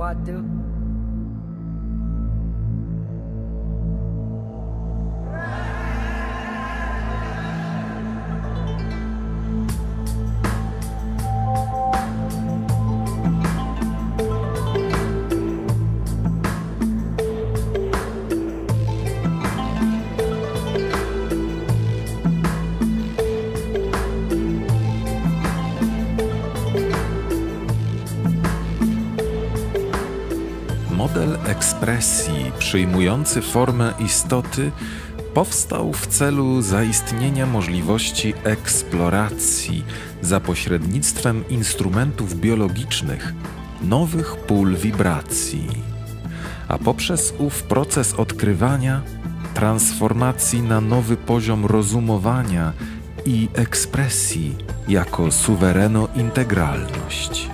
Wadu. Model ekspresji przyjmujący formę istoty powstał w celu zaistnienia możliwości eksploracji za pośrednictwem instrumentów biologicznych nowych pól wibracji, a poprzez ów proces odkrywania, transformacji na nowy poziom rozumowania i ekspresji jako suwereno-integralność.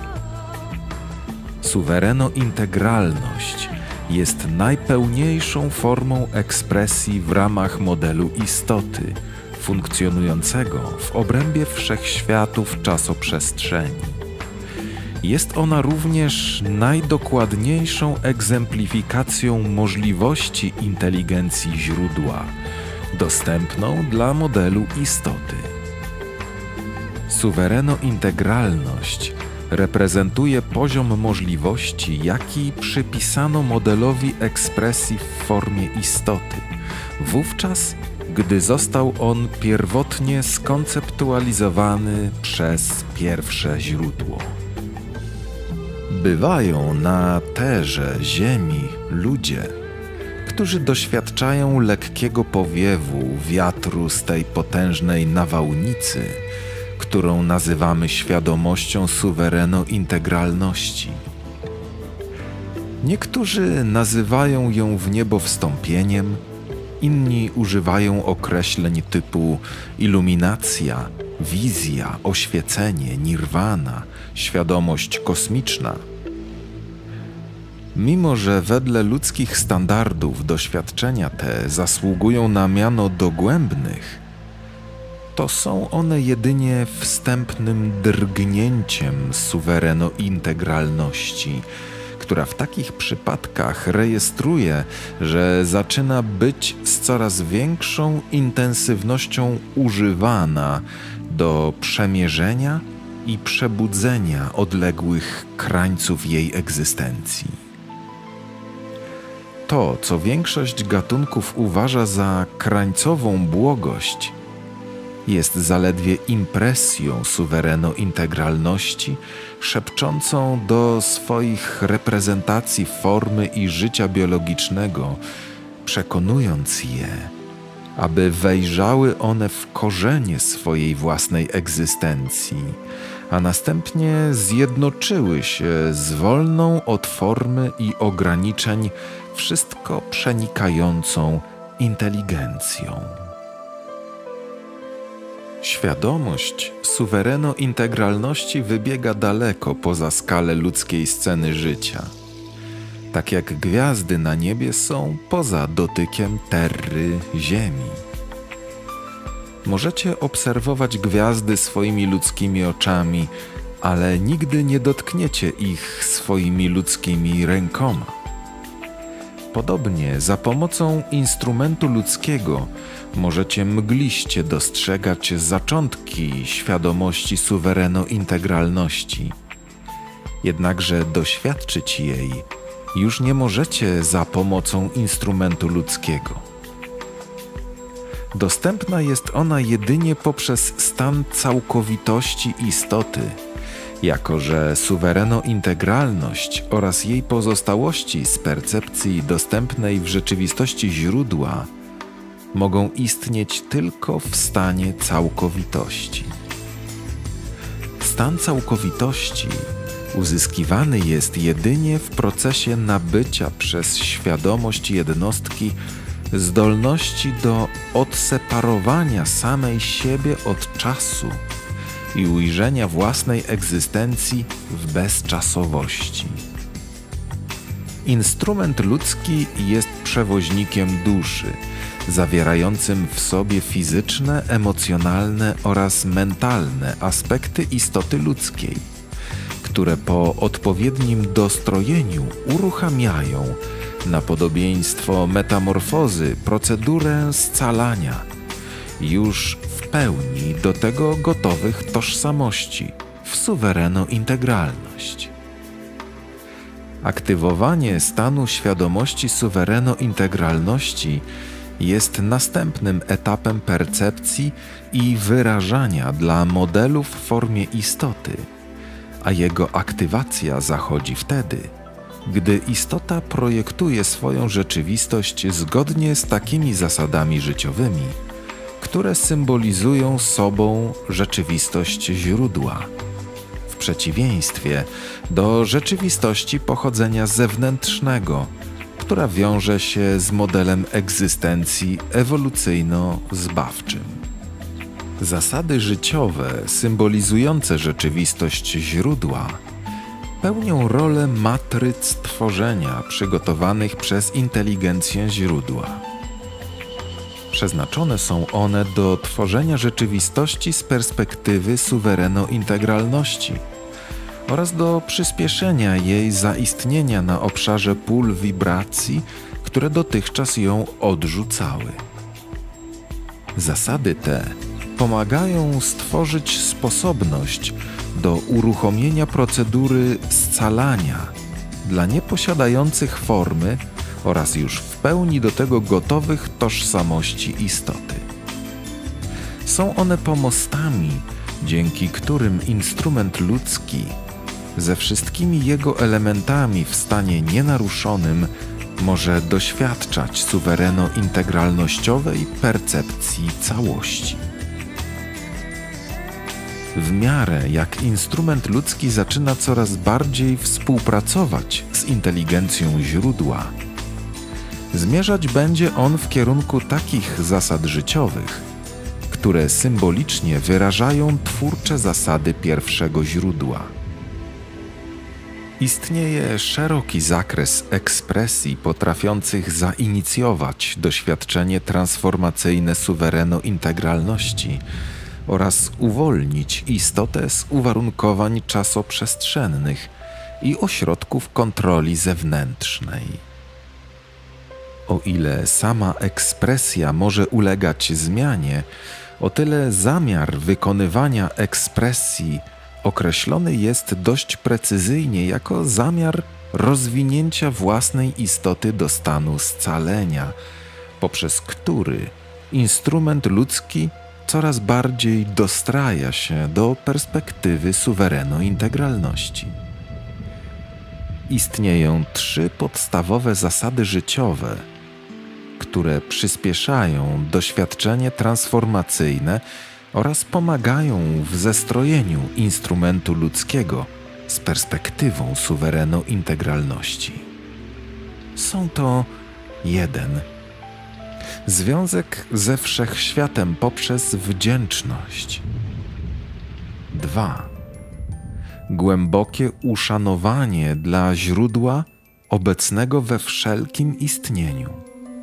Suwereno-integralność jest najpełniejszą formą ekspresji w ramach modelu istoty, funkcjonującego w obrębie wszechświatów czasoprzestrzeni. Jest ona również najdokładniejszą egzemplifikacją możliwości inteligencji źródła, dostępną dla modelu istoty. Suwereno-integralność reprezentuje poziom możliwości, jaki przypisano modelowi ekspresji w formie istoty, wówczas, gdy został on pierwotnie skonceptualizowany przez pierwsze źródło. Bywają na terze Ziemi ludzie, którzy doświadczają lekkiego powiewu wiatru z tej potężnej nawałnicy, którą nazywamy świadomością suwereno-integralności. Niektórzy nazywają ją wniebowstąpieniem, inni używają określeń typu iluminacja, wizja, oświecenie, nirwana, świadomość kosmiczna. Mimo że wedle ludzkich standardów doświadczenia te zasługują na miano dogłębnych, to są one jedynie wstępnym drgnięciem suwereno-integralności, która w takich przypadkach rejestruje, że zaczyna być z coraz większą intensywnością używana do przemierzenia i przebudzenia odległych krańców jej egzystencji. To, co większość gatunków uważa za krańcową błogość, jest zaledwie impresją suwereno-integralności, szepczącą do swoich reprezentacji formy i życia biologicznego, przekonując je, aby wejrzały one w korzenie swojej własnej egzystencji, a następnie zjednoczyły się z wolną od formy i ograniczeń wszystko przenikającą inteligencją. Świadomość suwereno-integralności wybiega daleko poza skalę ludzkiej sceny życia. Tak jak gwiazdy na niebie są poza dotykiem terry Ziemi. Możecie obserwować gwiazdy swoimi ludzkimi oczami, ale nigdy nie dotkniecie ich swoimi ludzkimi rękoma. Podobnie za pomocą instrumentu ludzkiego możecie mgliście dostrzegać zaczątki świadomości suwereno-integralności. Jednakże doświadczyć jej już nie możecie za pomocą instrumentu ludzkiego. Dostępna jest ona jedynie poprzez stan całkowitości istoty, jako że suwereno-integralność oraz jej pozostałości z percepcji dostępnej w rzeczywistości źródła mogą istnieć tylko w stanie całkowitości. Stan całkowitości uzyskiwany jest jedynie w procesie nabycia przez świadomość jednostki zdolności do odseparowania samej siebie od czasu i ujrzenia własnej egzystencji w bezczasowości. Instrument ludzki jest przewoźnikiem duszy, zawierającym w sobie fizyczne, emocjonalne oraz mentalne aspekty istoty ludzkiej, które po odpowiednim dostrojeniu uruchamiają, na podobieństwo metamorfozy, procedurę scalania, już w pełni do tego gotowych tożsamości, w suwereno-integralność. Aktywowanie stanu świadomości suwereno-integralności jest następnym etapem percepcji i wyrażania dla modelu w formie istoty, a jego aktywacja zachodzi wtedy, gdy istota projektuje swoją rzeczywistość zgodnie z takimi zasadami życiowymi, które symbolizują sobą rzeczywistość źródła, w przeciwieństwie do rzeczywistości pochodzenia zewnętrznego, która wiąże się z modelem egzystencji ewolucyjno-zbawczym. Zasady życiowe symbolizujące rzeczywistość źródła pełnią rolę matryc tworzenia przygotowanych przez inteligencję źródła. Przeznaczone są one do tworzenia rzeczywistości z perspektywy suwereno-integralności oraz do przyspieszenia jej zaistnienia na obszarze pól wibracji, które dotychczas ją odrzucały. Zasady te pomagają stworzyć sposobność do uruchomienia procedury scalania dla nieposiadających formy oraz już w pełni do tego gotowych tożsamości istoty. Są one pomostami, dzięki którym instrument ludzki ze wszystkimi jego elementami w stanie nienaruszonym może doświadczać suwereno-integralnościowej percepcji całości. W miarę jak instrument ludzki zaczyna coraz bardziej współpracować z inteligencją źródła, zmierzać będzie on w kierunku takich zasad życiowych, które symbolicznie wyrażają twórcze zasady pierwszego źródła. Istnieje szeroki zakres ekspresji potrafiących zainicjować doświadczenie transformacyjne suwereno-integralności oraz uwolnić istotę z uwarunkowań czasoprzestrzennych i ośrodków kontroli zewnętrznej. O ile sama ekspresja może ulegać zmianie, o tyle zamiar wykonywania ekspresji określony jest dość precyzyjnie jako zamiar rozwinięcia własnej istoty do stanu scalenia, poprzez który instrument ludzki coraz bardziej dostraja się do perspektywy suwereno-integralności. Istnieją 3 podstawowe zasady życiowe, które przyspieszają doświadczenie transformacyjne oraz pomagają w zestrojeniu instrumentu ludzkiego z perspektywą suwereno-integralności. Są to 1. Związek ze wszechświatem poprzez wdzięczność. 2. Głębokie uszanowanie dla źródła obecnego we wszelkim istnieniu.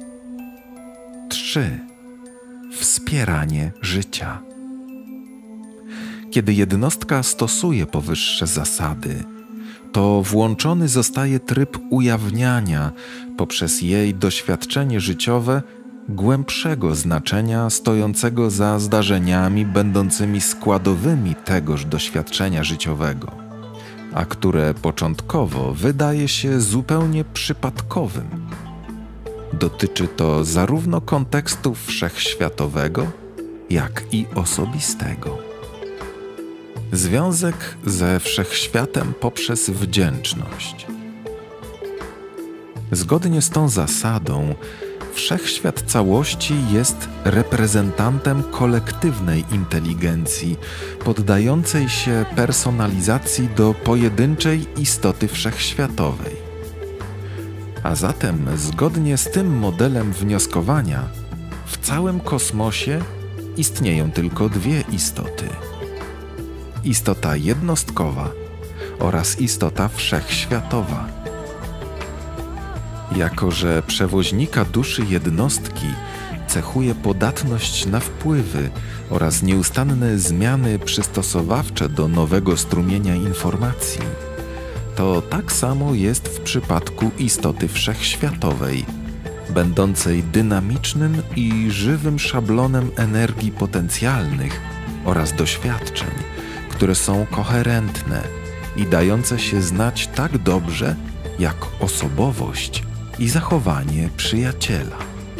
3. Wspieranie życia. Kiedy jednostka stosuje powyższe zasady, to włączony zostaje tryb ujawniania poprzez jej doświadczenie życiowe głębszego znaczenia stojącego za zdarzeniami będącymi składowymi tegoż doświadczenia życiowego, a które początkowo wydaje się zupełnie przypadkowym. Dotyczy to zarówno kontekstu wszechświatowego, jak i osobistego. Związek ze wszechświatem poprzez wdzięczność. Zgodnie z tą zasadą, wszechświat całości jest reprezentantem kolektywnej inteligencji, poddającej się personalizacji do pojedynczej istoty wszechświatowej. A zatem, zgodnie z tym modelem wnioskowania, w całym kosmosie istnieją tylko 2 istoty. Istota jednostkowa oraz istota wszechświatowa. Jako że przewoźnika duszy jednostki cechuje podatność na wpływy oraz nieustanne zmiany przystosowawcze do nowego strumienia informacji, to tak samo jest w przypadku istoty wszechświatowej, będącej dynamicznym i żywym szablonem energii potencjalnych oraz doświadczeń, które są koherentne i dające się znać tak dobrze jak osobowość i zachowanie przyjaciela.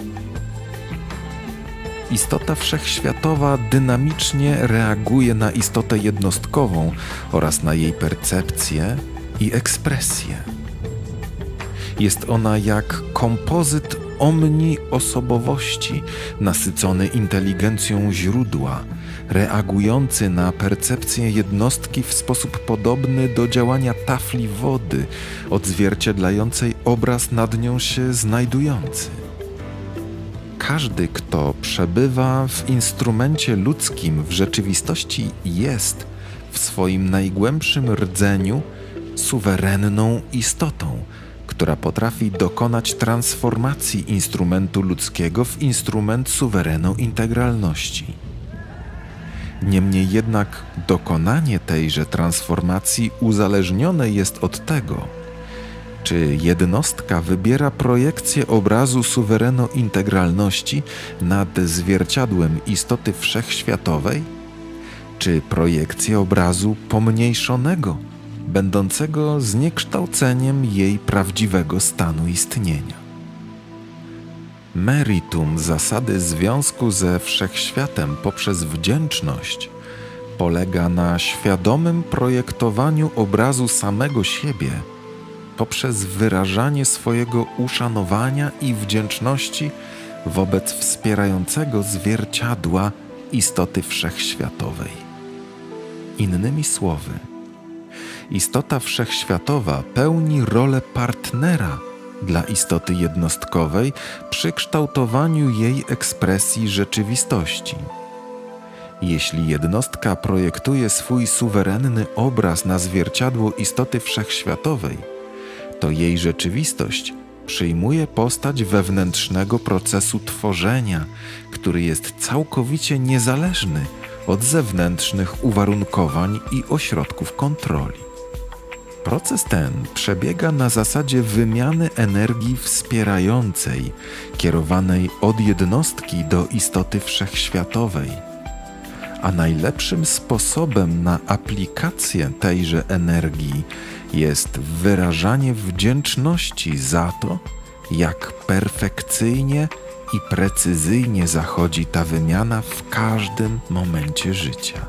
Istota wszechświatowa dynamicznie reaguje na istotę jednostkową oraz na jej percepcję i ekspresję. Jest ona jak kompozyt omni-osobowości, nasycony inteligencją źródła, reagujący na percepcję jednostki w sposób podobny do działania tafli wody, odzwierciedlającej obraz nad nią się znajdujący. Każdy, kto przebywa w instrumencie ludzkim, w rzeczywistości jest w swoim najgłębszym rdzeniu suwerenną istotą, która potrafi dokonać transformacji instrumentu ludzkiego w instrument suwerenu integralności. Niemniej jednak dokonanie tejże transformacji uzależnione jest od tego, czy jednostka wybiera projekcję obrazu suwerenu integralności nad zwierciadłem istoty wszechświatowej, czy projekcję obrazu pomniejszonego, będącego zniekształceniem jej prawdziwego stanu istnienia. Meritum zasady związku ze wszechświatem poprzez wdzięczność polega na świadomym projektowaniu obrazu samego siebie poprzez wyrażanie swojego uszanowania i wdzięczności wobec wspierającego zwierciadła istoty wszechświatowej. Innymi słowy, istota wszechświatowa pełni rolę partnera dla istoty jednostkowej przy kształtowaniu jej ekspresji rzeczywistości. Jeśli jednostka projektuje swój suwerenny obraz na zwierciadło istoty wszechświatowej, to jej rzeczywistość przyjmuje postać wewnętrznego procesu tworzenia, który jest całkowicie niezależny od zewnętrznych uwarunkowań i ośrodków kontroli. Proces ten przebiega na zasadzie wymiany energii wspierającej, kierowanej od jednostki do istoty wszechświatowej, a najlepszym sposobem na aplikację tejże energii jest wyrażanie wdzięczności za to, jak perfekcyjnie i precyzyjnie zachodzi ta wymiana w każdym momencie życia.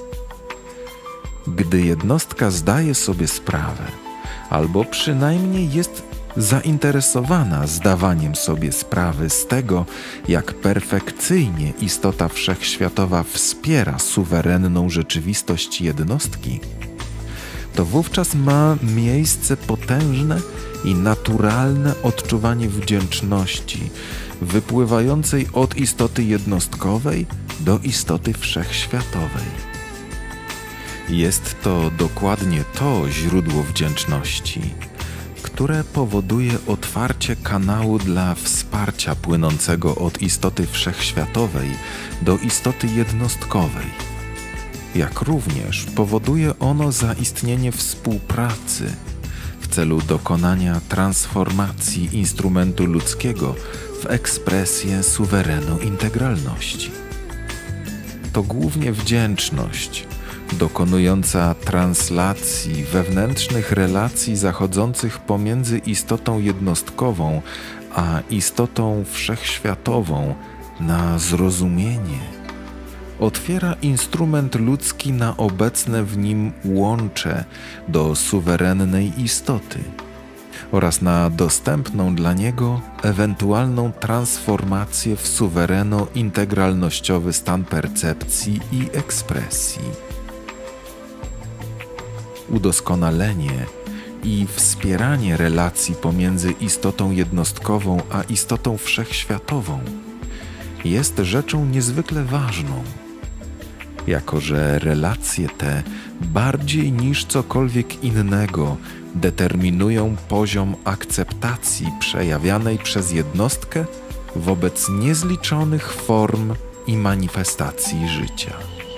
Gdy jednostka zdaje sobie sprawę, albo przynajmniej jest zainteresowana zdawaniem sobie sprawy z tego, jak perfekcyjnie istota wszechświatowa wspiera suwerenną rzeczywistość jednostki, to wówczas ma miejsce potężne i naturalne odczuwanie wdzięczności, wypływającej od istoty jednostkowej do istoty wszechświatowej. Jest to dokładnie to źródło wdzięczności, które powoduje otwarcie kanału dla wsparcia płynącego od istoty wszechświatowej do istoty jednostkowej, jak również powoduje ono zaistnienie współpracy w celu dokonania transformacji instrumentu ludzkiego w ekspresję suwerenu integralności. To głównie wdzięczność, dokonująca translacji wewnętrznych relacji zachodzących pomiędzy istotą jednostkową a istotą wszechświatową na zrozumienie, otwiera instrument ludzki na obecne w nim łącze do suwerennej istoty oraz na dostępną dla niego ewentualną transformację w suwereno-integralnościowy stan percepcji i ekspresji. Udoskonalenie i wspieranie relacji pomiędzy istotą jednostkową a istotą wszechświatową jest rzeczą niezwykle ważną, jako że relacje te bardziej niż cokolwiek innego determinują poziom akceptacji przejawianej przez jednostkę wobec niezliczonych form i manifestacji życia.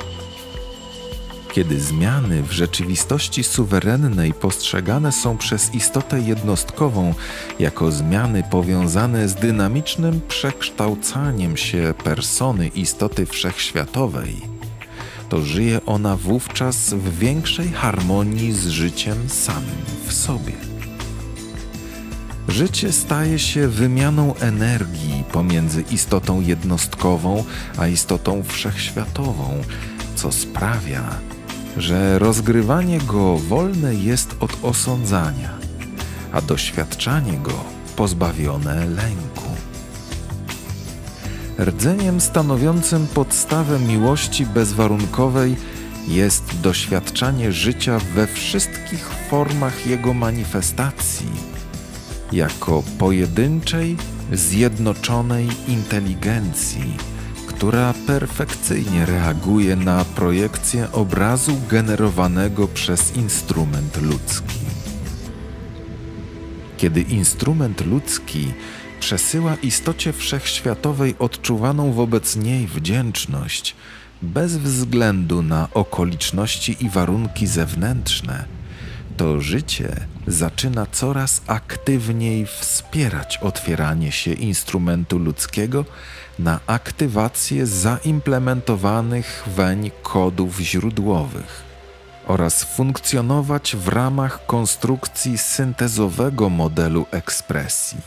Kiedy zmiany w rzeczywistości suwerennej postrzegane są przez istotę jednostkową jako zmiany powiązane z dynamicznym przekształcaniem się persony istoty wszechświatowej, to żyje ona wówczas w większej harmonii z życiem samym w sobie. Życie staje się wymianą energii pomiędzy istotą jednostkową a istotą wszechświatową, co sprawia, że rozgrywanie go wolne jest od osądzania, a doświadczanie go pozbawione lęku. Rdzeniem stanowiącym podstawę miłości bezwarunkowej jest doświadczanie życia we wszystkich formach jego manifestacji, jako pojedynczej, zjednoczonej inteligencji, która perfekcyjnie reaguje na projekcję obrazu generowanego przez instrument ludzki. Kiedy instrument ludzki przesyła istocie wszechświatowej odczuwaną wobec niej wdzięczność, bez względu na okoliczności i warunki zewnętrzne, to życie zaczyna coraz aktywniej wspierać otwieranie się instrumentu ludzkiego na aktywację zaimplementowanych weń kodów źródłowych oraz funkcjonować w ramach konstrukcji syntezowego modelu ekspresji.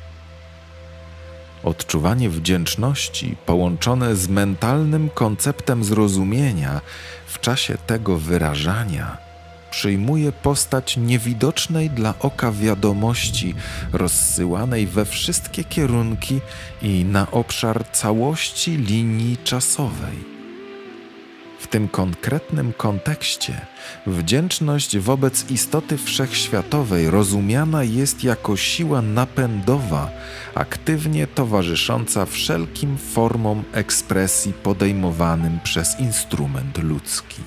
Odczuwanie wdzięczności połączone z mentalnym konceptem zrozumienia w czasie tego wyrażania przyjmuje postać niewidocznej dla oka wiadomości rozsyłanej we wszystkie kierunki i na obszar całości linii czasowej. W tym konkretnym kontekście wdzięczność wobec istoty wszechświatowej rozumiana jest jako siła napędowa, aktywnie towarzysząca wszelkim formom ekspresji podejmowanym przez instrument ludzki.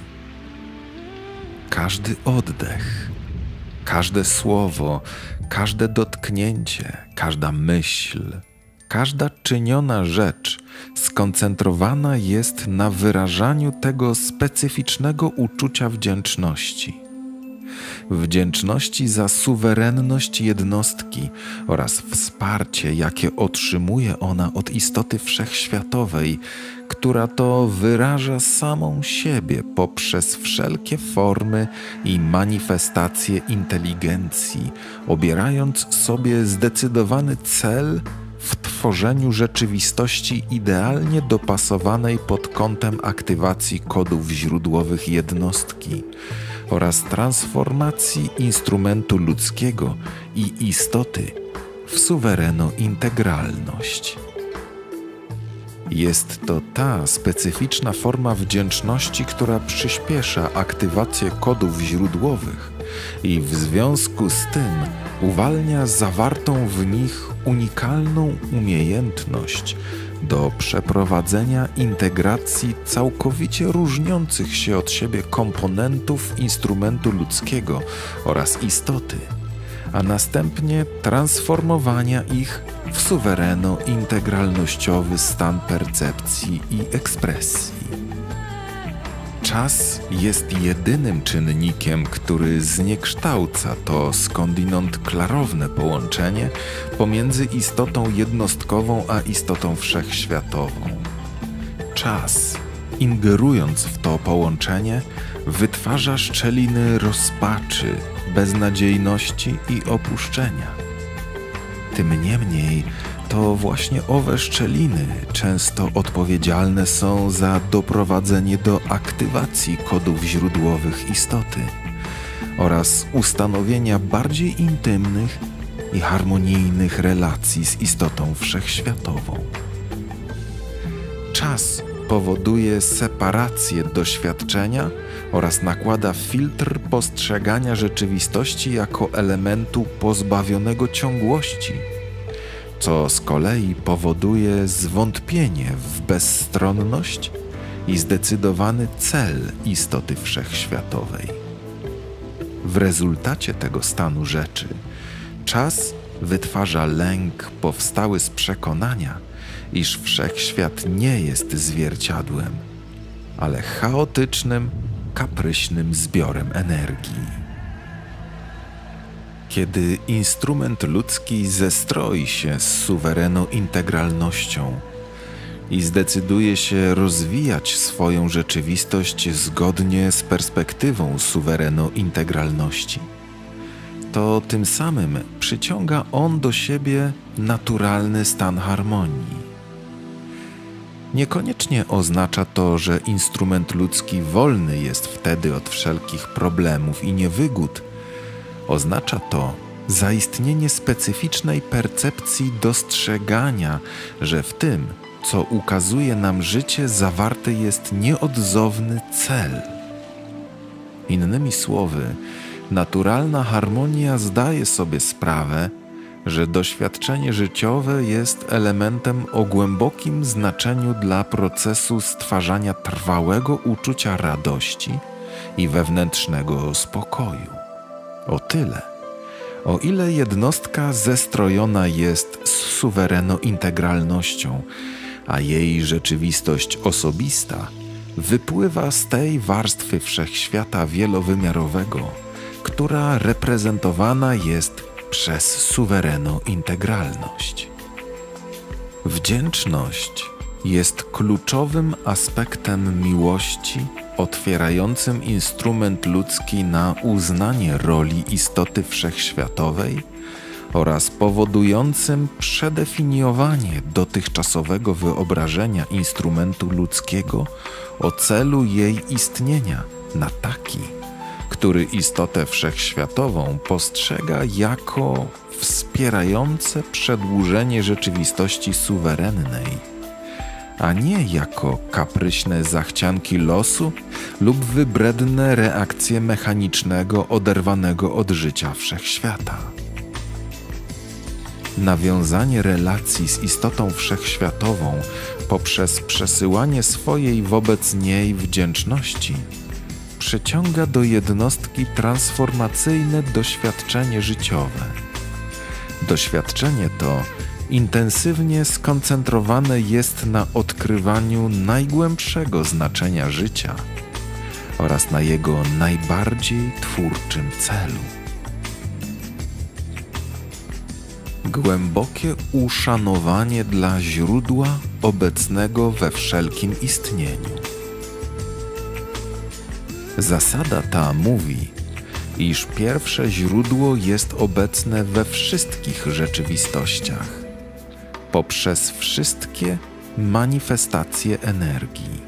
Każdy oddech, każde słowo, każde dotknięcie, każda myśl, każda czyniona rzecz skoncentrowana jest na wyrażaniu tego specyficznego uczucia wdzięczności. Wdzięczności za suwerenność jednostki oraz wsparcie, jakie otrzymuje ona od istoty wszechświatowej, która to wyraża samą siebie poprzez wszelkie formy i manifestacje inteligencji, obierając sobie zdecydowany cel w tworzeniu rzeczywistości idealnie dopasowanej pod kątem aktywacji kodów źródłowych jednostki oraz transformacji instrumentu ludzkiego i istoty w suwereno-integralność. Jest to ta specyficzna forma wdzięczności, która przyspiesza aktywację kodów źródłowych i w związku z tym uwalnia zawartą w nich unikalną umiejętność do przeprowadzenia integracji całkowicie różniących się od siebie komponentów instrumentu ludzkiego oraz istoty, a następnie transformowania ich w suwereno-integralnościowy stan percepcji i ekspresji. Czas jest jedynym czynnikiem, który zniekształca to skądinąd klarowne połączenie pomiędzy istotą jednostkową a istotą wszechświatową. Czas, ingerując w to połączenie, wytwarza szczeliny rozpaczy, beznadziejności i opuszczenia. Tym niemniej, to właśnie owe szczeliny często odpowiedzialne są za doprowadzenie do aktywacji kodów źródłowych istoty oraz ustanowienia bardziej intymnych i harmonijnych relacji z istotą wszechświatową. Czas powoduje separację doświadczenia oraz nakłada filtr postrzegania rzeczywistości jako elementu pozbawionego ciągłości, co z kolei powoduje zwątpienie w bezstronność i zdecydowany cel istoty wszechświatowej. W rezultacie tego stanu rzeczy czas wytwarza lęk powstały z przekonania, iż wszechświat nie jest zwierciadłem, ale chaotycznym, kapryśnym zbiorem energii. Kiedy instrument ludzki zestroi się z suwereno-integralnością i zdecyduje się rozwijać swoją rzeczywistość zgodnie z perspektywą suwereno-integralności, to tym samym przyciąga on do siebie naturalny stan harmonii. Niekoniecznie oznacza to, że instrument ludzki wolny jest wtedy od wszelkich problemów i niewygód. Oznacza to zaistnienie specyficznej percepcji dostrzegania, że w tym, co ukazuje nam życie, zawarty jest nieodzowny cel. Innymi słowy, naturalna harmonia zdaje sobie sprawę, że doświadczenie życiowe jest elementem o głębokim znaczeniu dla procesu stwarzania trwałego uczucia radości i wewnętrznego spokoju. O tyle, o ile jednostka zestrojona jest z suwereno-integralnością, a jej rzeczywistość osobista wypływa z tej warstwy wszechświata wielowymiarowego, która reprezentowana jest przez suwereno-integralność. Wdzięczność jest kluczowym aspektem miłości, otwierającym instrument ludzki na uznanie roli istoty wszechświatowej oraz powodującym przedefiniowanie dotychczasowego wyobrażenia instrumentu ludzkiego o celu jej istnienia na taki, który istotę wszechświatową postrzega jako wspierające przedłużenie rzeczywistości suwerennej, a nie jako kapryśne zachcianki losu lub wybredne reakcje mechanicznego, oderwanego od życia wszechświata. Nawiązanie relacji z istotą wszechświatową poprzez przesyłanie swojej wobec niej wdzięczności przyciąga do jednostki transformacyjne doświadczenie życiowe. Doświadczenie to intensywnie skoncentrowane jest na odkrywaniu najgłębszego znaczenia życia oraz na jego najbardziej twórczym celu. Głębokie uszanowanie dla źródła obecnego we wszelkim istnieniu. Zasada ta mówi, iż pierwsze źródło jest obecne we wszystkich rzeczywistościach, poprzez wszystkie manifestacje energii.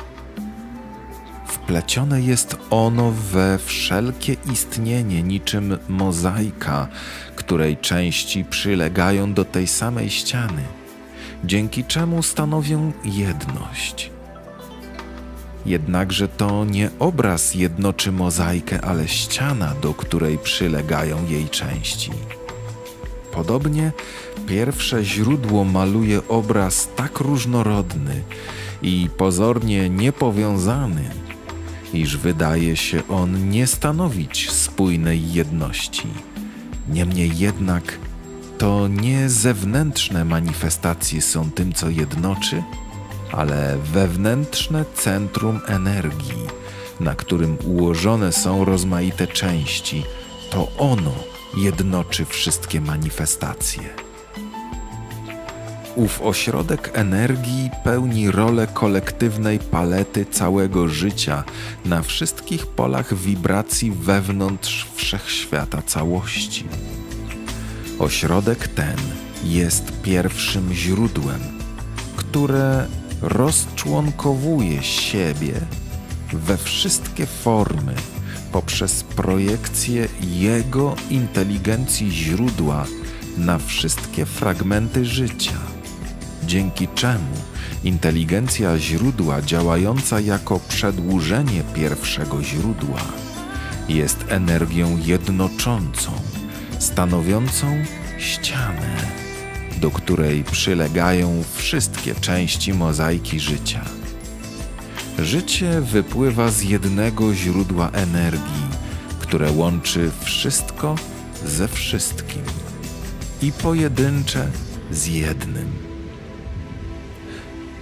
Wplecione jest ono we wszelkie istnienie niczym mozaika, której części przylegają do tej samej ściany, dzięki czemu stanowią jedność. Jednakże to nie obraz jednoczy mozaikę, ale ściana, do której przylegają jej części. Podobnie pierwsze źródło maluje obraz tak różnorodny i pozornie niepowiązany, iż wydaje się on nie stanowić spójnej jedności. Niemniej jednak to nie zewnętrzne manifestacje są tym, co jednoczy, ale wewnętrzne centrum energii, na którym ułożone są rozmaite części, to ono jednoczy wszystkie manifestacje. Ów ośrodek energii pełni rolę kolektywnej palety całego życia na wszystkich polach wibracji wewnątrz wszechświata całości. Ośrodek ten jest pierwszym źródłem, które rozczłonkowuje siebie we wszystkie formy poprzez projekcję jego inteligencji źródła na wszystkie fragmenty życia, dzięki czemu inteligencja źródła działająca jako przedłużenie pierwszego źródła jest energią jednoczącą, stanowiącą ścianę, do której przylegają wszystkie części mozaiki życia. Życie wypływa z jednego źródła energii, które łączy wszystko ze wszystkim i pojedyncze z jednym.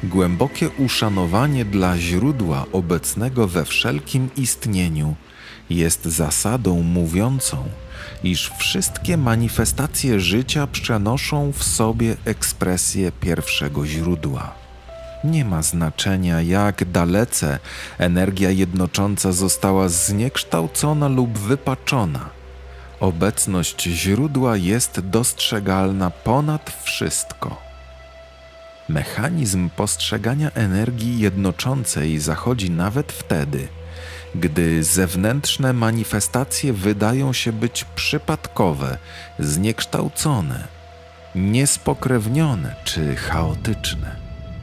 Głębokie uszanowanie dla źródła obecnego we wszelkim istnieniu jest zasadą mówiącą, iż wszystkie manifestacje życia przenoszą w sobie ekspresję pierwszego źródła. Nie ma znaczenia, jak dalece energia jednocząca została zniekształcona lub wypaczona. Obecność źródła jest dostrzegalna ponad wszystko. Mechanizm postrzegania energii jednoczącej zachodzi nawet wtedy, gdy zewnętrzne manifestacje wydają się być przypadkowe, zniekształcone, niespokrewnione czy chaotyczne.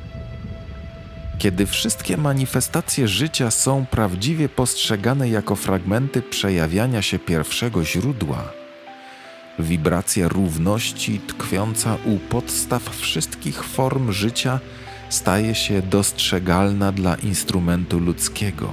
Kiedy wszystkie manifestacje życia są prawdziwie postrzegane jako fragmenty przejawiania się pierwszego źródła, wibracja równości tkwiąca u podstaw wszystkich form życia staje się dostrzegalna dla instrumentu ludzkiego.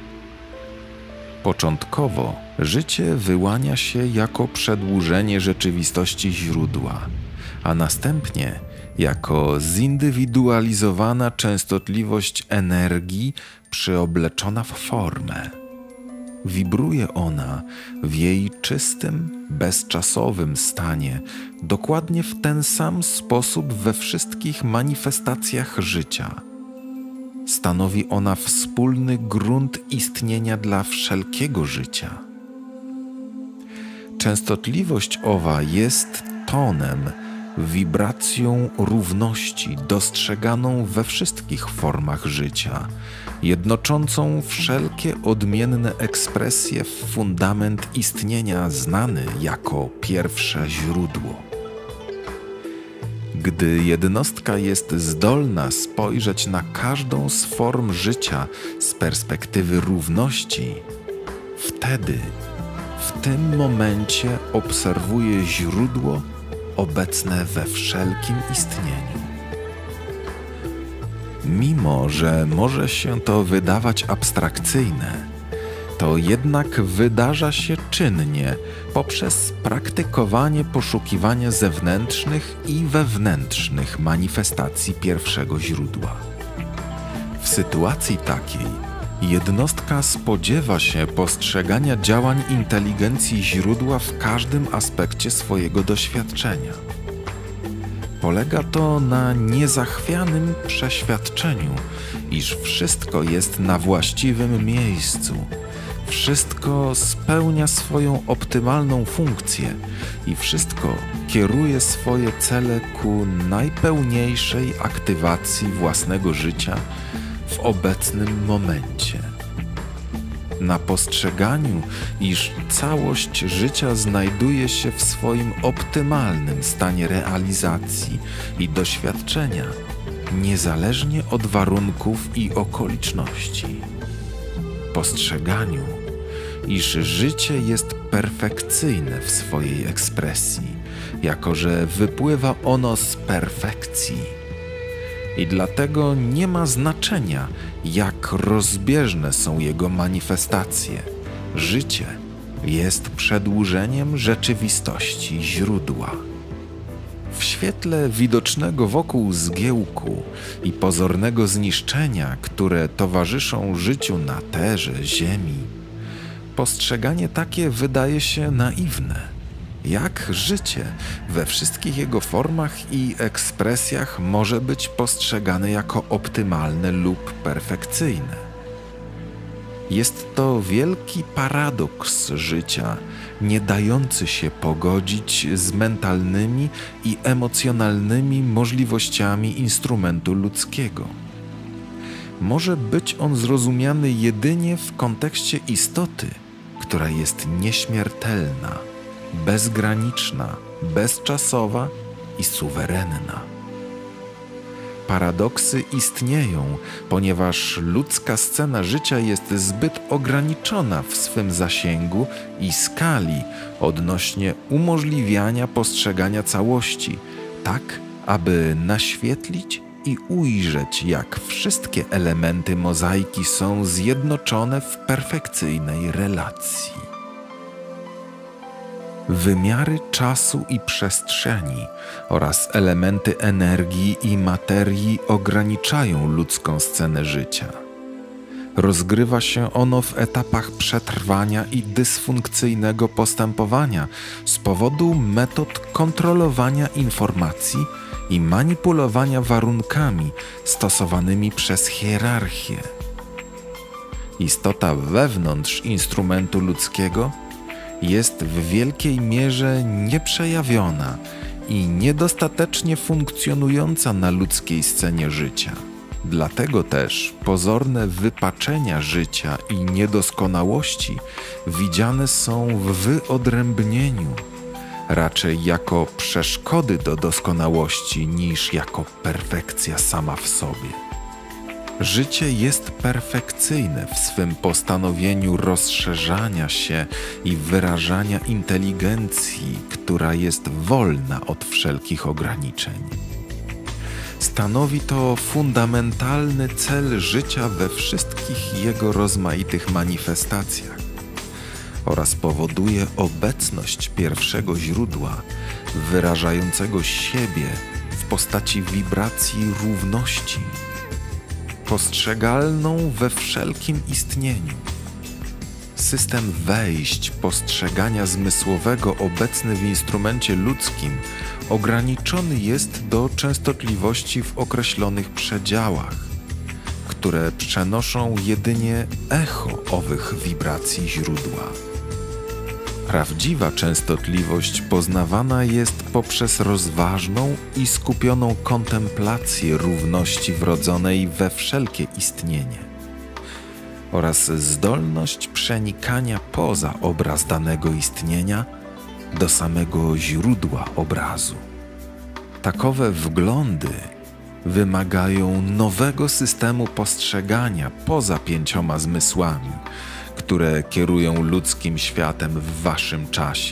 Początkowo życie wyłania się jako przedłużenie rzeczywistości źródła, a następnie jako zindywidualizowana częstotliwość energii przyobleczona w formę. Wibruje ona w jej czystym, bezczasowym stanie dokładnie w ten sam sposób we wszystkich manifestacjach życia. Stanowi ona wspólny grunt istnienia dla wszelkiego życia. Częstotliwość owa jest tonem, wibracją równości dostrzeganą we wszystkich formach życia, jednoczącą wszelkie odmienne ekspresje w fundament istnienia znany jako pierwsze źródło. Gdy jednostka jest zdolna spojrzeć na każdą z form życia z perspektywy równości, wtedy, w tym momencie obserwuje źródło obecne we wszelkim istnieniu. Mimo że może się to wydawać abstrakcyjne, to jednak wydarza się czynnie poprzez praktykowanie poszukiwania zewnętrznych i wewnętrznych manifestacji pierwszego źródła. W sytuacji takiej jednostka spodziewa się postrzegania działań inteligencji źródła w każdym aspekcie swojego doświadczenia. Polega to na niezachwianym przeświadczeniu, iż wszystko jest na właściwym miejscu, wszystko spełnia swoją optymalną funkcję i wszystko kieruje swoje cele ku najpełniejszej aktywacji własnego życia w obecnym momencie. Na postrzeganiu, iż całość życia znajduje się w swoim optymalnym stanie realizacji i doświadczenia, niezależnie od warunków i okoliczności. Postrzeganiu, iż życie jest perfekcyjne w swojej ekspresji, jako że wypływa ono z perfekcji. I dlatego nie ma znaczenia, jak rozbieżne są jego manifestacje. Życie jest przedłużeniem rzeczywistości źródła. W świetle widocznego wokół zgiełku i pozornego zniszczenia, które towarzyszą życiu na terze ziemi, postrzeganie takie wydaje się naiwne. Jak życie we wszystkich jego formach i ekspresjach może być postrzegane jako optymalne lub perfekcyjne? Jest to wielki paradoks życia, nie dający się pogodzić z mentalnymi i emocjonalnymi możliwościami instrumentu ludzkiego. Może być on zrozumiany jedynie w kontekście istoty, która jest nieśmiertelna, bezgraniczna, bezczasowa i suwerenna. Paradoksy istnieją, ponieważ ludzka scena życia jest zbyt ograniczona w swym zasięgu i skali odnośnie umożliwiania postrzegania całości, tak aby naświetlić i ujrzeć, jak wszystkie elementy mozaiki są zjednoczone w perfekcyjnej relacji. wymiary czasu i przestrzeni oraz elementy energii i materii ograniczają ludzką scenę życia. Rozgrywa się ono w etapach przetrwania i dysfunkcyjnego postępowania z powodu metod kontrolowania informacji i manipulowania warunkami stosowanymi przez hierarchię. Istota wewnątrz instrumentu ludzkiego jest w wielkiej mierze nieprzejawiona i niedostatecznie funkcjonująca na ludzkiej scenie życia. Dlatego też pozorne wypaczenia życia i niedoskonałości widziane są w wyodrębnieniu, raczej jako przeszkody do doskonałości niż jako perfekcja sama w sobie. Życie jest perfekcyjne w swym postanowieniu rozszerzania się i wyrażania inteligencji, która jest wolna od wszelkich ograniczeń. Stanowi to fundamentalny cel życia we wszystkich jego rozmaitych manifestacjach oraz powoduje obecność pierwszego źródła wyrażającego siebie w postaci wibracji równości, postrzegalną we wszelkim istnieniu. System wejść postrzegania zmysłowego obecny w instrumencie ludzkim ograniczony jest do częstotliwości w określonych przedziałach, które przenoszą jedynie echo owych wibracji źródła. Prawdziwa częstotliwość poznawana jest poprzez rozważną i skupioną kontemplację równości wrodzonej we wszelkie istnienie oraz zdolność przenikania poza obraz danego istnienia do samego źródła obrazu. Takowe wglądy wymagają nowego systemu postrzegania poza 5 zmysłami, które kierują ludzkim światem w waszym czasie.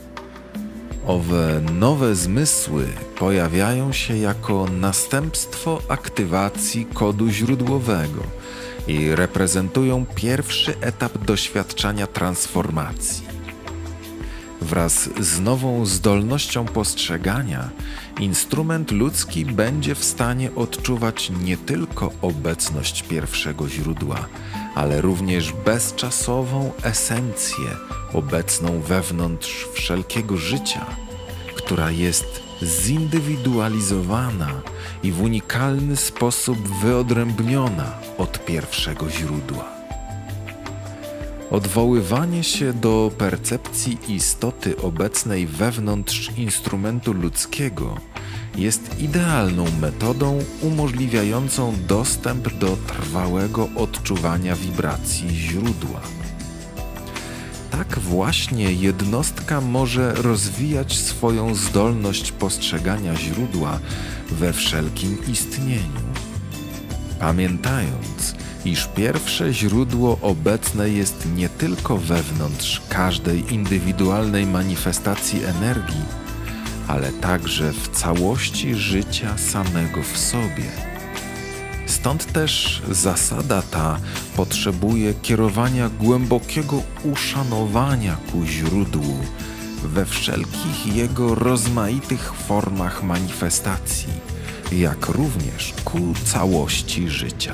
Owe nowe zmysły pojawiają się jako następstwo aktywacji kodu źródłowego i reprezentują pierwszy etap doświadczania transformacji. Wraz z nową zdolnością postrzegania, instrument ludzki będzie w stanie odczuwać nie tylko obecność pierwszego źródła, ale również bezczasową esencję obecną wewnątrz wszelkiego życia, która jest zindywidualizowana i w unikalny sposób wyodrębniona od pierwszego źródła. Odwoływanie się do percepcji istoty obecnej wewnątrz instrumentu ludzkiego jest idealną metodą umożliwiającą dostęp do trwałego odczuwania wibracji źródła. Tak właśnie jednostka może rozwijać swoją zdolność postrzegania źródła we wszelkim istnieniu, pamiętając, iż pierwsze źródło obecne jest nie tylko wewnątrz każdej indywidualnej manifestacji energii, ale także w całości życia samego w sobie. Stąd też zasada ta potrzebuje kierowania głębokiego uszanowania ku źródłu we wszelkich jego rozmaitych formach manifestacji, jak również ku całości życia.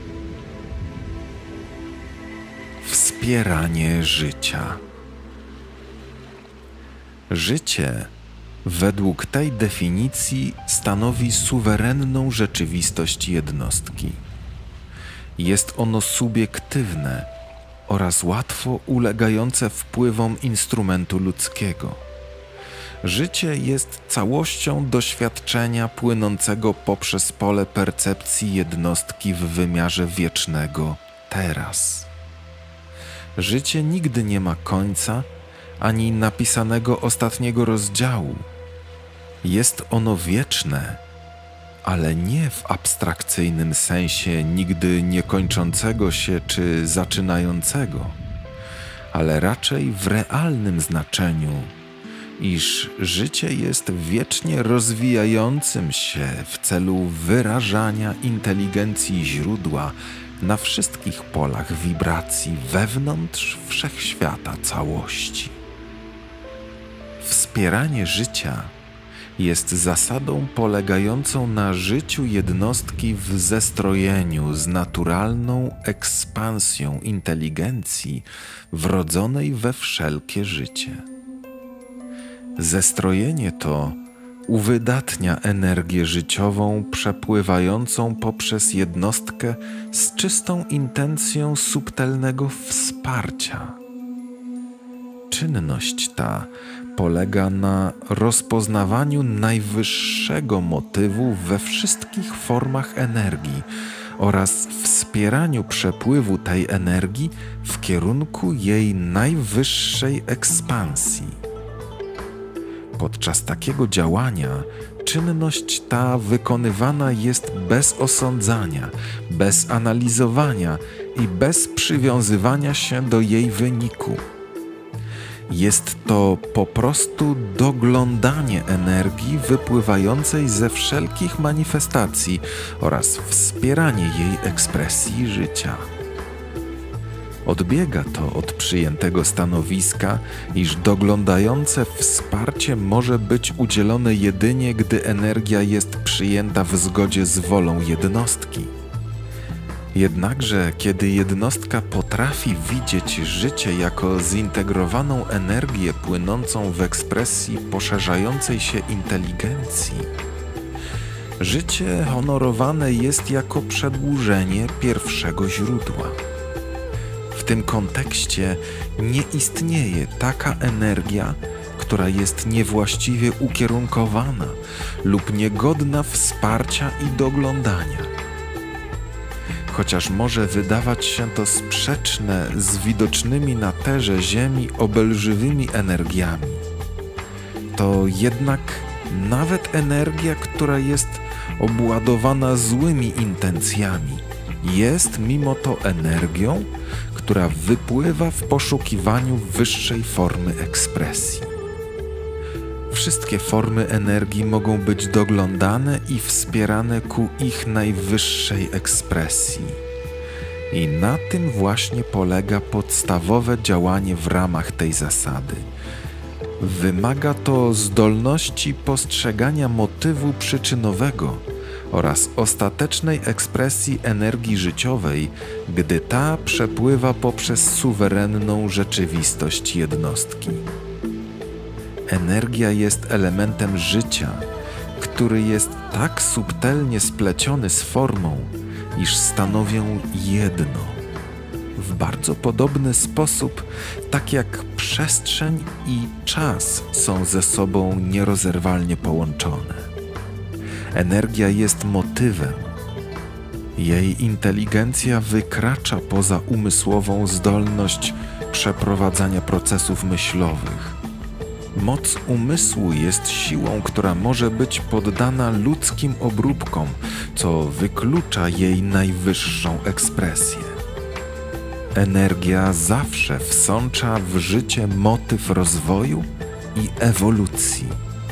Wspieranie życia. Życie według tej definicji stanowi suwerenną rzeczywistość jednostki. Jest ono subiektywne oraz łatwo ulegające wpływom instrumentu ludzkiego. Życie jest całością doświadczenia płynącego poprzez pole percepcji jednostki w wymiarze wiecznego teraz. Życie nigdy nie ma końca ani napisanego ostatniego rozdziału. Jest ono wieczne, ale nie w abstrakcyjnym sensie nigdy niekończącego się czy zaczynającego, ale raczej w realnym znaczeniu, iż życie jest wiecznie rozwijającym się w celu wyrażania inteligencji źródła na wszystkich polach wibracji wewnątrz wszechświata całości. wspieranie życia jest zasadą polegającą na życiu jednostki w zestrojeniu z naturalną ekspansją inteligencji wrodzonej we wszelkie życie. Zestrojenie to uwydatnia energię życiową przepływającą poprzez jednostkę z czystą intencją subtelnego wsparcia. Czynność ta polega na rozpoznawaniu najwyższego motywu we wszystkich formach energii oraz wspieraniu przepływu tej energii w kierunku jej najwyższej ekspansji. Podczas takiego działania czynność ta wykonywana jest bez osądzania, bez analizowania i bez przywiązywania się do jej wyniku. Jest to po prostu doglądanie energii wypływającej ze wszelkich manifestacji oraz wspieranie jej ekspresji życia. Odbiega to od przyjętego stanowiska, iż doglądające wsparcie może być udzielone jedynie, gdy energia jest przyjęta w zgodzie z wolą jednostki. Jednakże, kiedy jednostka potrafi widzieć życie jako zintegrowaną energię płynącą w ekspresji poszerzającej się inteligencji, życie honorowane jest jako przedłużenie pierwszego źródła. W tym kontekście nie istnieje taka energia, która jest niewłaściwie ukierunkowana lub niegodna wsparcia i doglądania. Chociaż może wydawać się to sprzeczne z widocznymi na terze Ziemi obelżywymi energiami, to jednak nawet energia, która jest obładowana złymi intencjami, jest mimo to energią, która wypływa w poszukiwaniu wyższej formy ekspresji. Wszystkie formy energii mogą być doglądane i wspierane ku ich najwyższej ekspresji. I na tym właśnie polega podstawowe działanie w ramach tej zasady. Wymaga to zdolności postrzegania motywu przyczynowego oraz ostatecznej ekspresji energii życiowej, gdy ta przepływa poprzez suwerenną rzeczywistość jednostki. Energia jest elementem życia, który jest tak subtelnie spleciony z formą, iż stanowią jedno. W bardzo podobny sposób, tak jak przestrzeń i czas są ze sobą nierozerwalnie połączone. Energia jest motywem. Jej inteligencja wykracza poza umysłową zdolność przeprowadzania procesów myślowych. Moc umysłu jest siłą, która może być poddana ludzkim obróbkom, co wyklucza jej najwyższą ekspresję. Energia zawsze wsącza w życie motyw rozwoju i ewolucji.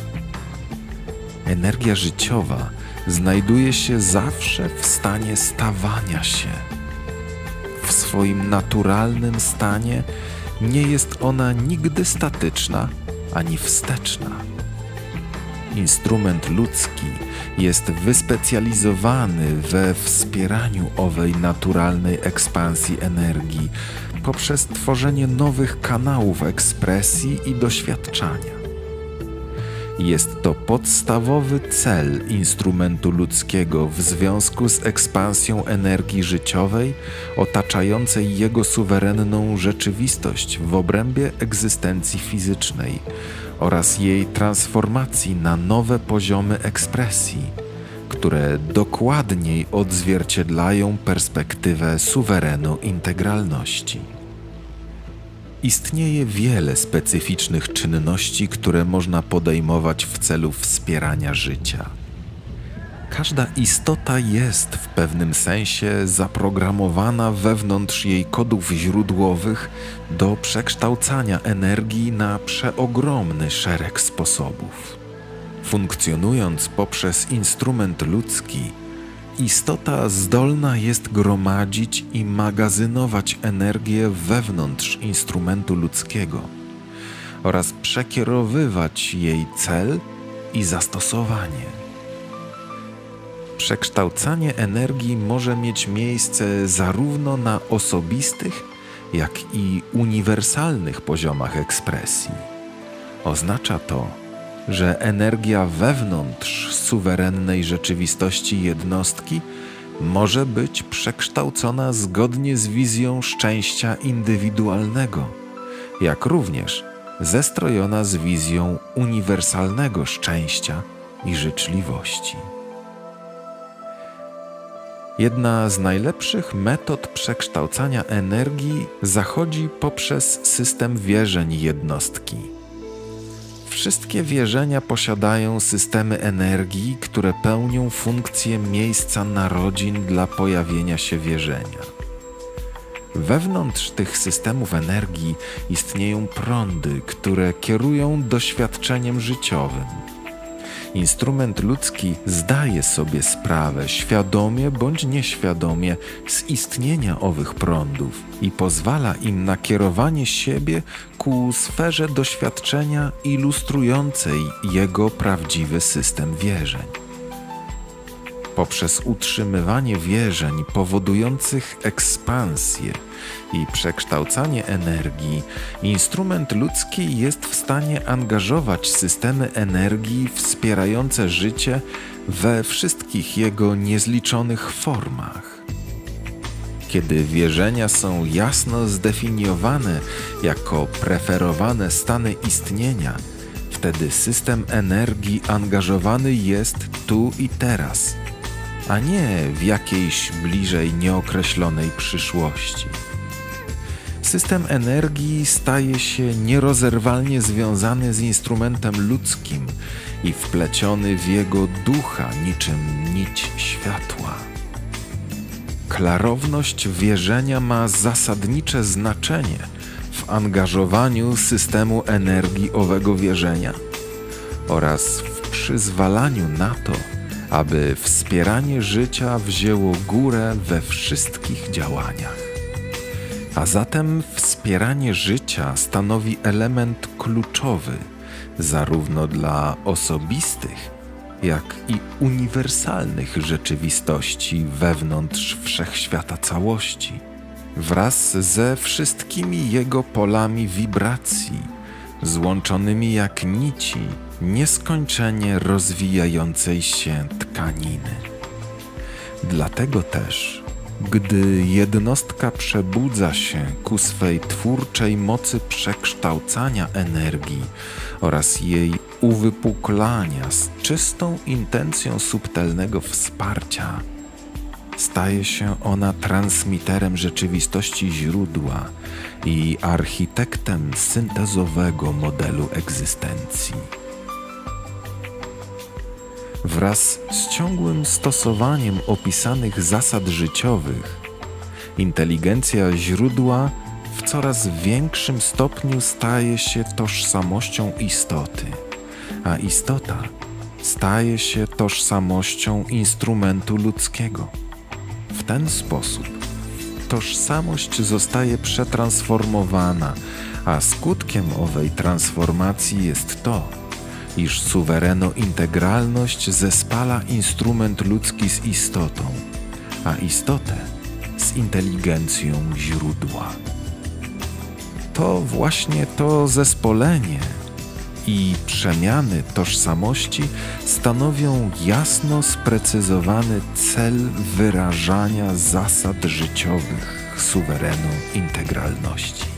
Energia życiowa znajduje się zawsze w stanie stawania się. W swoim naturalnym stanie nie jest ona nigdy statyczna ani wsteczna. Instrument ludzki jest wyspecjalizowany we wspieraniu owej naturalnej ekspansji energii poprzez tworzenie nowych kanałów ekspresji i doświadczania. Jest to podstawowy cel instrumentu ludzkiego w związku z ekspansją energii życiowej otaczającej jego suwerenną rzeczywistość w obrębie egzystencji fizycznej oraz jej transformacji na nowe poziomy ekspresji, które dokładniej odzwierciedlają perspektywę suwerenu integralności. Istnieje wiele specyficznych czynności, które można podejmować w celu wspierania życia. Każda istota jest w pewnym sensie zaprogramowana wewnątrz jej kodów źródłowych do przekształcania energii na przeogromny szereg sposobów. Funkcjonując poprzez instrument ludzki, istota zdolna jest gromadzić i magazynować energię wewnątrz instrumentu ludzkiego oraz przekierowywać jej cel i zastosowanie. Przekształcanie energii może mieć miejsce zarówno na osobistych, jak i uniwersalnych poziomach ekspresji. Oznacza to, że energia wewnątrz suwerennej rzeczywistości jednostki może być przekształcona zgodnie z wizją szczęścia indywidualnego, jak również zestrojona z wizją uniwersalnego szczęścia i życzliwości. Jedna z najlepszych metod przekształcania energii zachodzi poprzez system wierzeń jednostki. Wszystkie wierzenia posiadają systemy energii, które pełnią funkcję miejsca narodzin dla pojawienia się wierzenia. Wewnątrz tych systemów energii istnieją prądy, które kierują doświadczeniem życiowym. Instrument ludzki zdaje sobie sprawę, świadomie bądź nieświadomie, z istnienia owych prądów i pozwala im na kierowanie siebie ku sferze doświadczenia ilustrującej jego prawdziwy system wierzeń. Poprzez utrzymywanie wierzeń powodujących ekspansję i przekształcanie energii, instrument ludzki jest w stanie angażować systemy energii wspierające życie we wszystkich jego niezliczonych formach. Kiedy wierzenia są jasno zdefiniowane jako preferowane stany istnienia, wtedy system energii angażowany jest tu i teraz, a nie w jakiejś bliżej nieokreślonej przyszłości. System energii staje się nierozerwalnie związany z instrumentem ludzkim i wpleciony w jego ducha niczym nić światła. Klarowność wierzenia ma zasadnicze znaczenie w angażowaniu systemu energii owego wierzenia oraz w przyzwalaniu na to, aby wspieranie życia wzięło górę we wszystkich działaniach. A zatem wspieranie życia stanowi element kluczowy zarówno dla osobistych, jak i uniwersalnych rzeczywistości wewnątrz wszechświata całości, wraz ze wszystkimi jego polami wibracji, złączonymi jak nici nieskończenie rozwijającej się tkaniny. Dlatego też, gdy jednostka przebudza się ku swej twórczej mocy przekształcania energii oraz jej uwypuklania z czystą intencją subtelnego wsparcia, staje się ona transmiterem rzeczywistości źródła i architektem syntezowego modelu egzystencji. Wraz z ciągłym stosowaniem opisanych zasad życiowych, inteligencja źródła w coraz większym stopniu staje się tożsamością istoty, a istota staje się tożsamością instrumentu ludzkiego. W ten sposób tożsamość zostaje przetransformowana, a skutkiem owej transformacji jest to, iż suwereno-integralność zespala instrument ludzki z istotą, a istotę z inteligencją źródła. To właśnie to zespolenie i przemiany tożsamości stanowią jasno sprecyzowany cel wyrażania zasad życiowych suwerenu integralności.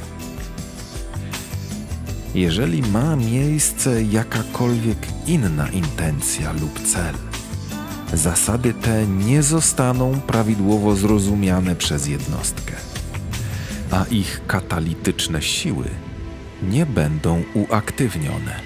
Jeżeli ma miejsce jakakolwiek inna intencja lub cel, zasady te nie zostaną prawidłowo zrozumiane przez jednostkę, a ich katalityczne siły nie będą uaktywnione.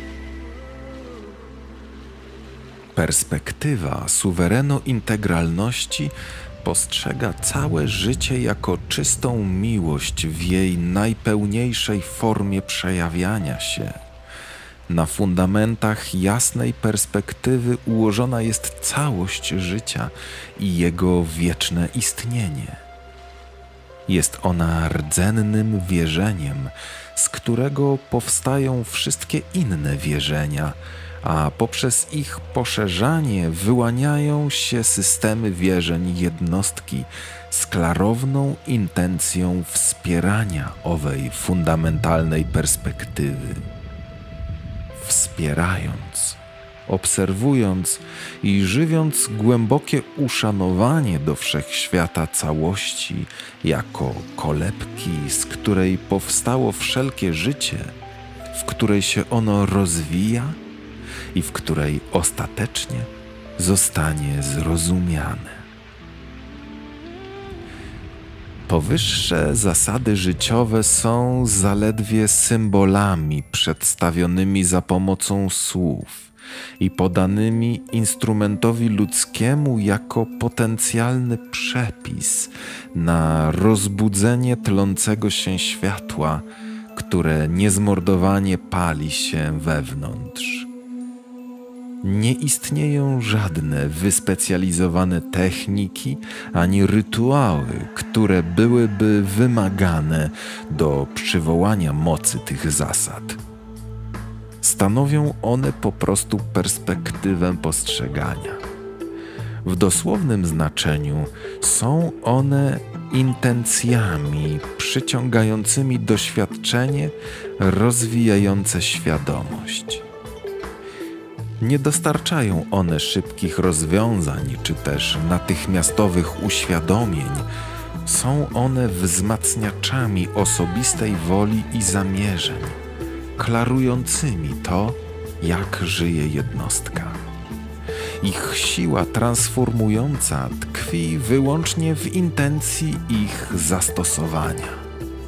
Perspektywa suwereno-integralności postrzega całe życie jako czystą miłość w jej najpełniejszej formie przejawiania się. Na fundamentach jasnej perspektywy ułożona jest całość życia i jego wieczne istnienie. Jest ona rdzennym wierzeniem, z którego powstają wszystkie inne wierzenia, a poprzez ich poszerzanie wyłaniają się systemy wierzeń jednostki z klarowną intencją wspierania owej fundamentalnej perspektywy. Wspierając, obserwując i żywiąc głębokie uszanowanie do wszechświata całości jako kolebki, z której powstało wszelkie życie, w której się ono rozwija i w której ostatecznie zostanie zrozumiane. Powyższe zasady życiowe są zaledwie symbolami przedstawionymi za pomocą słów i podanymi instrumentowi ludzkiemu jako potencjalny przepis na rozbudzenie tlącego się światła, które niezmordowanie pali się wewnątrz. Nie istnieją żadne wyspecjalizowane techniki ani rytuały, które byłyby wymagane do przywołania mocy tych zasad. Stanowią one po prostu perspektywę postrzegania. W dosłownym znaczeniu są one intencjami przyciągającymi doświadczenie rozwijające świadomość. Nie dostarczają one szybkich rozwiązań czy też natychmiastowych uświadomień. Są one wzmacniaczami osobistej woli i zamierzeń, klarującymi to, jak żyje jednostka. Ich siła transformująca tkwi wyłącznie w intencji ich zastosowania.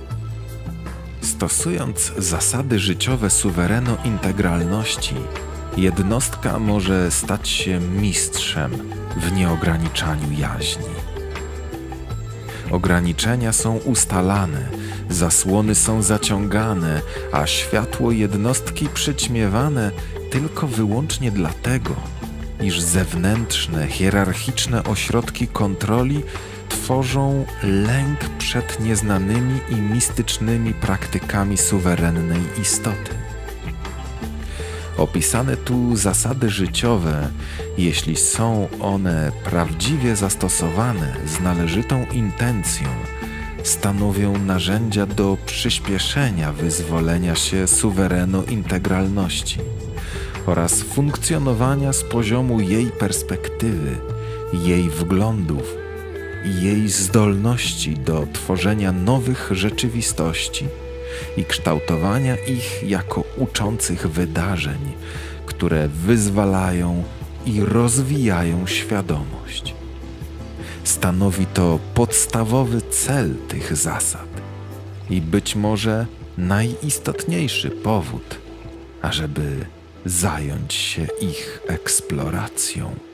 Stosując zasady życiowe suwereno-integralności, jednostka może stać się mistrzem w nieograniczaniu jaźni. Ograniczenia są ustalane, zasłony są zaciągane, a światło jednostki przyćmiewane tylko wyłącznie dlatego, iż zewnętrzne, hierarchiczne ośrodki kontroli tworzą lęk przed nieznanymi i mistycznymi praktykami suwerennej istoty. Opisane tu zasady życiowe, jeśli są one prawdziwie zastosowane z należytą intencją, stanowią narzędzia do przyspieszenia wyzwolenia się suwereno-integralności oraz funkcjonowania z poziomu jej perspektywy, jej wglądów i jej zdolności do tworzenia nowych rzeczywistości i kształtowania ich jako uczących wydarzeń, które wyzwalają i rozwijają świadomość. Stanowi to podstawowy cel tych zasad i być może najistotniejszy powód, ażeby zająć się ich eksploracją.